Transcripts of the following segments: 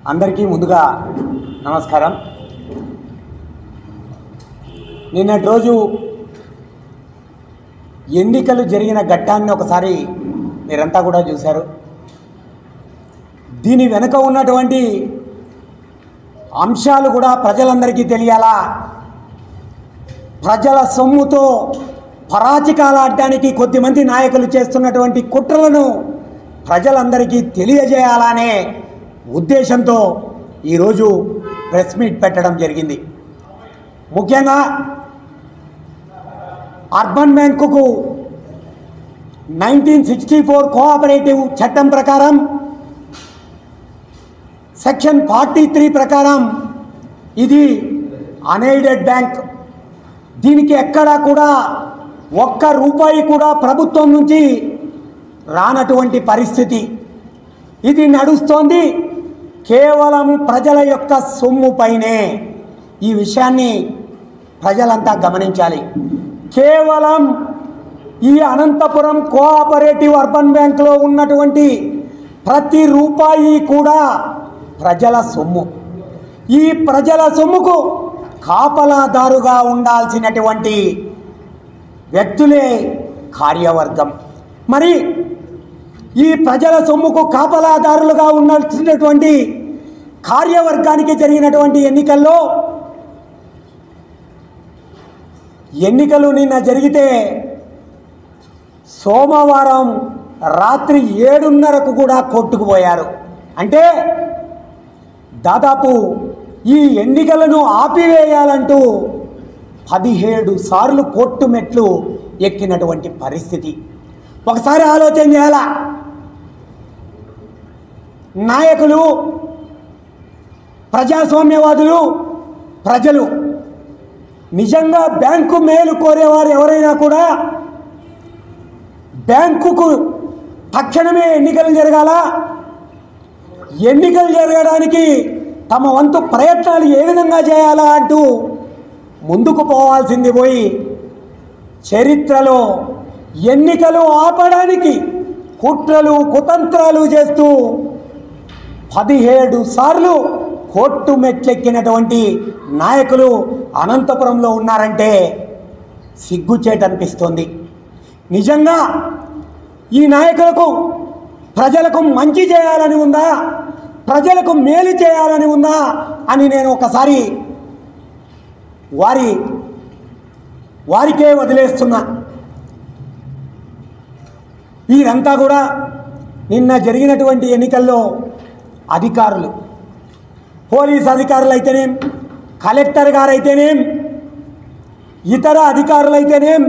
అందరికీ ముందుగా నమస్కారం. నిన్నటి రోజు ఎన్నికలు జరిగిన ఘట్టాన్ని ఒకసారి మీరంతా కూడా చూశారు. దీని వెనుక ఉన్నటువంటి అంశాలు కూడా ప్రజలందరికీ తెలియాలా, ప్రజల సొమ్ముతో పరాచికాలు ఆడడానికి కొద్దిమంది నాయకులు చేస్తున్నటువంటి కుట్రలను ప్రజలందరికీ తెలియజేయాలనే ఉద్దేశంతో ఈరోజు ప్రెస్ మీట్ పెట్టడం జరిగింది. ముఖ్యంగా అర్బన్ బ్యాంకుకు 1964 కోఆపరేటివ్ చట్టం ప్రకారం సెక్షన్ 43 ప్రకారం ఇది అన్ఎయిడెడ్ బ్యాంక్. దీనికి ఎక్కడా కూడా ఒక్క రూపాయి కూడా ప్రభుత్వం నుంచి రానటువంటి పరిస్థితి. ఇది నడుస్తోంది కేవలం ప్రజల యొక్క సొమ్ము పైనే. ఈ విషయాన్ని ప్రజలంతా గమనించాలి. కేవలం ఈ అనంతపురం కోఆపరేటివ్ అర్బన్ బ్యాంకులో ఉన్నటువంటి ప్రతి రూపాయి కూడా ప్రజల సొమ్ము. ఈ ప్రజల సొమ్ముకు కాపలాదారుగా ఉండాల్సినటువంటి వ్యక్తులే కార్యవర్గం. మరి ఈ ప్రజల సొమ్ముకు కాపలాదారులుగా ఉండాల్సినటువంటి కార్యవర్గానికి జరిగినటువంటి ఎన్నికలు నిన్న జరిగితే సోమవారం రాత్రి 7:30కు కూడా కొట్టుకుపోయారు. అంటే దాదాపు ఈ ఎన్నికలను ఆపివేయాలంటూ 17 సార్లు కోర్టు మెట్లు ఎక్కినటువంటి పరిస్థితి. ఒకసారి ఆలోచన చేయాలా, నాయకులు, ప్రజాస్వామ్యవాదులు, ప్రజలు నిజంగా బ్యాంకు మేలు కోరేవారు ఎవరైనా కూడా బ్యాంకుకు తక్షణమే ఎన్నికలు జరగాల, ఎన్నికలు జరగడానికి తమ వంతు ప్రయత్నాలు ఏ విధంగా చేయాలా అంటూ ముందుకు పోవాల్సింది పోయి చరిత్రలో ఎన్నికలు ఆపడానికి కుట్రలు కుతంత్రాలు చేస్తూ 17 సార్లు కోర్టు మెట్లెక్కినటువంటి నాయకులు అనంతపురంలో ఉన్నారంటే సిగ్గుచేటనిపిస్తోంది. నిజంగా ఈ నాయకులకు ప్రజలకు మంచి చేయాలని ఉందా, ప్రజలకు మేలు చేయాలని ఉందా అని నేను ఒకసారి వారికే వదిలేస్తున్నా. వీరంతా కూడా నిన్న జరిగినటువంటి ఎన్నికల్లో అధికారులు, పోలీస్ అధికారులు అయితేనేం, కలెక్టర్ గారు అయితేనేం, ఇతర అధికారులు అయితేనేం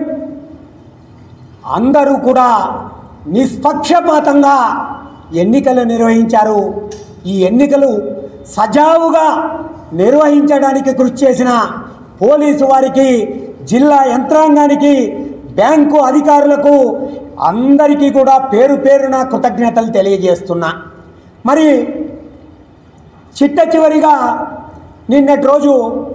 అందరూ కూడా నిష్పక్షపాతంగా ఎన్నికలు నిర్వహించారు. ఈ ఎన్నికలు సజావుగా నిర్వహించడానికి కృషి చేసిన పోలీసు వారికి, జిల్లా యంత్రాంగానికి, బ్యాంకు అధికారులకు అందరికీ కూడా పేరు పేరున కృతజ్ఞతలు తెలియజేస్తున్నా. మరి చిట్ట చివరిగా నిన్నటి రోజు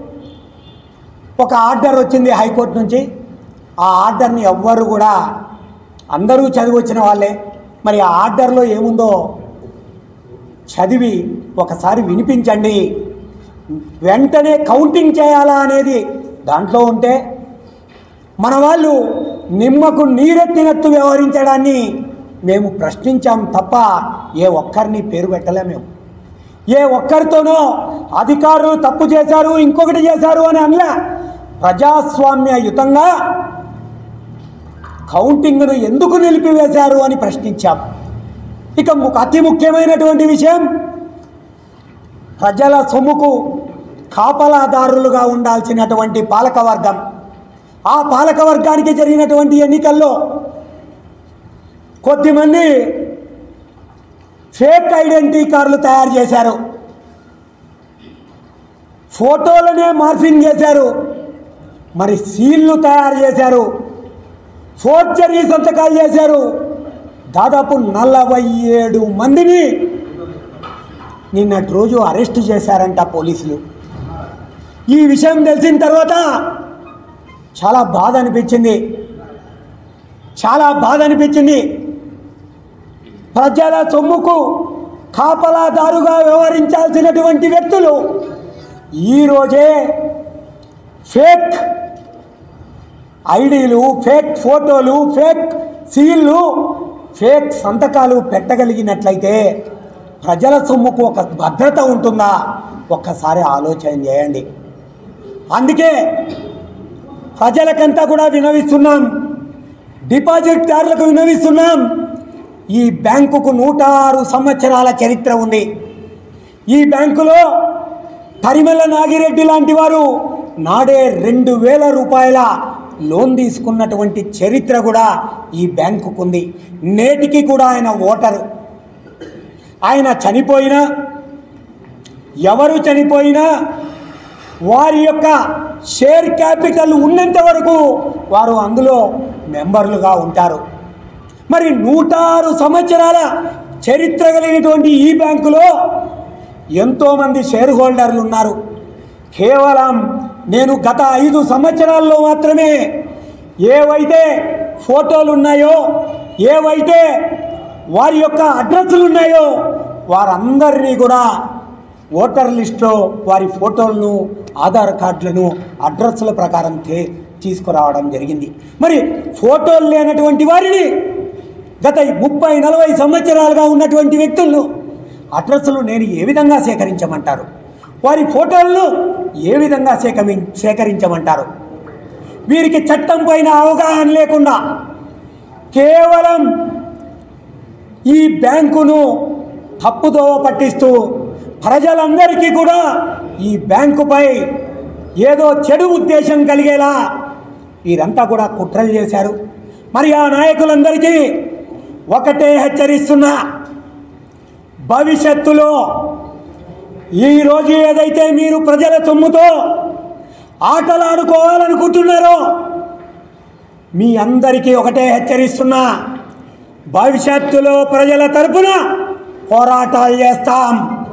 ఒక ఆర్డర్ వచ్చింది హైకోర్టు నుంచి. ఆ ఆర్డర్ని ఎవ్వరు కూడా, అందరూ చదివి వచ్చిన వాళ్ళే, మరి ఆ ఆర్డర్లో ఏముందో చదివి ఒకసారి వినిపించండి. వెంటనే కౌంటింగ్ చేయాలా అనేది దాంట్లో ఉంటే మన వాళ్ళు నిమ్మకు నీరెత్తినట్టు వ్యవహరించడాన్ని మేము ప్రశ్నించాం తప్ప ఏ ఒక్కరిని పేరు పెట్టలే. మేము ఏ ఒక్కరితోనో అధికారులు తప్పు చేశారు, ఇంకొకటి చేశారు అని అనలే. ప్రజాస్వామ్యయుతంగా కౌంటింగ్ను ఎందుకు నిలిపివేశారు అని ప్రశ్నించాం. ఇక అతి ముఖ్యమైనటువంటి విషయం, ప్రజల సొమ్ముకు కాపలాదారులుగా ఉండాల్సినటువంటి పాలకవర్గం, ఆ పాలకవర్గానికి జరిగినటువంటి ఎన్నికల్లో కొద్దిమంది ఫేక్ ఐడెంటిటీ కార్డులు తయారు చేశారు, ఫోటోలనే మార్ఫింగ్ చేశారు, మరి సీళ్లు తయారు చేశారు, ఫోర్జరీ సంతకాలు చేశారు. దాదాపు 47 మందిని నిన్నటి రోజు అరెస్టు చేశారంట పోలీసులు. ఈ విషయం తెలిసిన తర్వాత చాలా బాధ అనిపించింది. ప్రజల సొమ్ముకు కాపలాదారుగా వ్యవహరించాల్సినటువంటి వ్యక్తులు ఈరోజే ఫేక్ ఐడీలు, ఫేక్ ఫోటోలు, ఫేక్ సీళ్ళు, ఫేక్ సంతకాలు పెట్టగలిగినట్లయితే ప్రజల సొమ్ముకు ఒక భద్రత ఉంటుందా? ఒక్కసారి ఆలోచన చేయండి. అందుకే ప్రజలకంతా కూడా వినవిస్తున్నాం, డిపాజిట్దారులకు వినవిస్తున్నాం. ఈ బ్యాంకుకు 106 సంవత్సరాల చరిత్ర ఉంది. ఈ బ్యాంకులో తరిమెల నాగిరెడ్డి లాంటి వారు నాడే 2000 రూపాయల లోన్ తీసుకున్నటువంటి చరిత్ర కూడా ఈ బ్యాంకుకు ఉంది. నేటికి కూడా ఆయన ఓటరు. ఆయన చనిపోయినా, ఎవరు చనిపోయినా వారి యొక్క షేర్ క్యాపిటల్ ఉన్నంత వరకు వారు అందులో మెంబర్లుగా ఉంటారు. మరి 106 సంవత్సరాల చరిత్ర కలిగినటువంటి ఈ బ్యాంకులో ఎంతోమంది షేర్ హోల్డర్లు ఉన్నారు. కేవలం నేను గత 5 సంవత్సరాల్లో మాత్రమే ఏవైతే ఫోటోలు ఉన్నాయో, ఏవైతే వారి యొక్క అడ్రస్లు ఉన్నాయో వారందరినీ కూడా ఓటర్ లిస్టులో వారి ఫోటోలను, ఆధార్ కార్డులను అడ్రస్ల ప్రకారం తీసుకురావడం జరిగింది. మరి ఫోటోలు లేనటువంటి వారిని గత 30-40 సంవత్సరాలుగా ఉన్నటువంటి వ్యక్తులను అడ్రస్లు నేను ఏ విధంగా సేకరించమంటారు? వారి ఫోటోలను ఏ విధంగా సేకరించమంటారు? వీరికి చట్టం పైన అవగాహన లేకుండా కేవలం ఈ బ్యాంకును తప్పుదోవ పట్టిస్తూ ప్రజలందరికీ కూడా ఈ బ్యాంకుపై ఏదో చెడు ఉద్దేశం కలిగేలా వీరంతా కూడా కుట్రలు చేశారు. మరి ఆ నాయకులందరికీ ఒకటే హెచ్చరిస్తున్నా, భవిష్యత్తులో ఈరోజు ఏదైతే మీరు ప్రజల సొమ్ముతో ఆటలాడుకోవాలనుకుంటున్నారో మీ అందరికీ ఒకటే హెచ్చరిస్తున్నా, భవిష్యత్తులో ప్రజల తరపున పోరాటాలు చేస్తాం.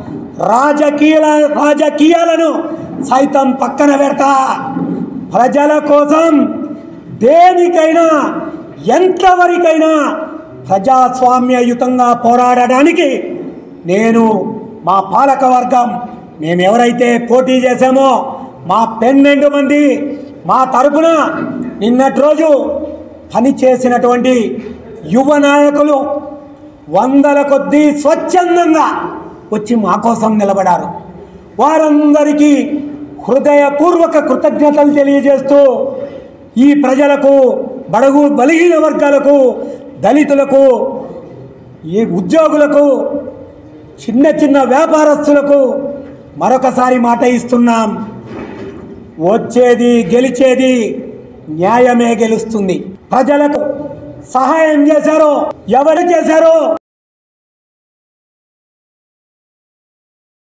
రాజకీయాలను సైతం పక్కన పెడతా. ప్రజల కోసం దేనికైనా, ఎంతవరకైనా ప్రజాస్వామ్యయుతంగా పోరాడడానికి నేను, మా పాలక వర్గం, మేము ఎవరైతే పోటీ చేశామో మా 12 మంది మా తరపున నిన్నటి రోజు పనిచేసినటువంటి యువ నాయకులు 100ల కొద్దీ స్వచ్ఛందంగా వచ్చి మా కోసం నిలబడారు. వారందరికీ హృదయపూర్వక కృతజ్ఞతలు తెలియజేస్తూ ఈ ప్రజలకు, బడుగు బలహీన వర్గాలకు, దళితులకు, ఈ ఉద్యోగులకు, చిన్న చిన్న వ్యాపారస్తులకు మరొకసారి మాట ఇస్తున్నాం, వచ్చేది గెలిచేది న్యాయమే గెలుస్తుంది. ప్రజలకు సహాయం చేశారో, ఎవరు చేశారో